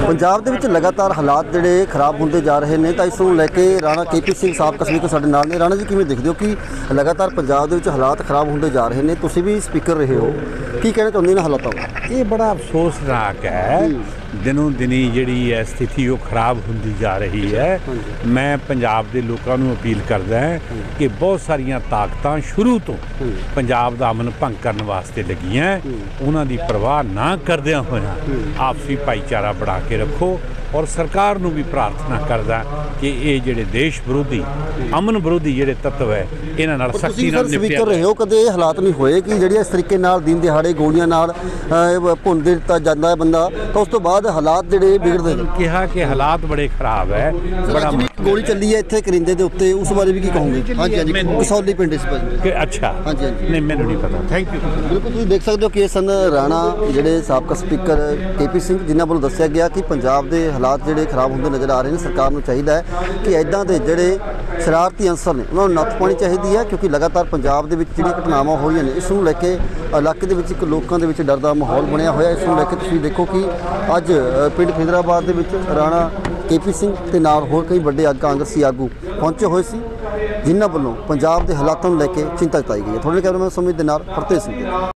पंजाब दे विच लगातार हालात जिहड़े खराब होंदे जा रहे हैं, तो इस नूं लैके राणा KP सिंह साबका स्पीकर साडे नाल ने। राणा जी, किवें देखदे हो कि लगातार पंजाब दे विच हालात खराब होंदे जा रहे हैं, तुसीं भी स्पीकर रहे हो, की कहना चाहुंदे इन्हां हालातां बारे? ये बड़ा अफसोसनाक है। दिनों दिनी जिहड़ी है स्थिति वो खराब होंदी जा रही है। मैं पंजाब के लोगों को अपील करदा कि बहुत सारिया ताकतां शुरू तो पंजाब का अमन भंग करने वास्ते लगियां, उन्हां दी परवाह ना करदियां होइयां आपसी भाईचारा बढ़ा के रखो। और सरकार नूं भी प्रार्थना करदा कि ये जिहड़े देश विरोधी अमन विरोधी जिहड़े तत्व है इन्हां नाल सख्ती नाल निपटिया। स्पीकर रहे हो, कदे ये हालात नहीं होए कि जिहड़ी इस तरीके नाल दिन दिहाड़े गोलियां नाल भुन दिता जांदा है बंदा, तो उस तो बाद हालात जिहड़े बिगड़दे ने? कहा कि हालात बड़े खराब है। बड़ा गोली चली है इत्थे करिंदे दे उत्ते, उस बारे भी की कहोगे? हाँ जी, कसौली पिंड इस पर। अच्छा, हाँ जी, नहीं मैनूं नहीं पता। Thank you. बिल्कुल, तुसीं देख सकते हो कि सन राणा जिहड़े साबका स्पीकर KP सिंह, जिन्हां ਵੱਲੋਂ ਦੱਸਿਆ ਗਿਆ कि पंजाब के हालात जिहड़े खराब होंदे नज़र आ रहे हैं। सरकार नूं चाहीदा है कि इदां दे जिहड़े शरारती अंसर ने उन्हां नूं नੱਥ पाउणी चाहीदी है, क्योंकि लगातार पंजाब दे विच जिहड़ियां घटनावां हो रहीਆਂ ਨੇ इस नूं लैके इलाके दे विच एक लोकां दे विच डर दा माहौल ਬਣਿਆ होया। इस नूं लैके तुसीं देखो कि अज पिंड खिदराबाद दे विच राणा KP सिंह ते नाल होर कई वड्डे कांग्रेसी आगू पहुंचे होए सी, जिन्हां ਵੱਲੋਂ पंजाब के हालातों नूं लैके चिंता जताई गई है। थोड़े कैमरामैन सुमित दे नाल हरतेज सिंह।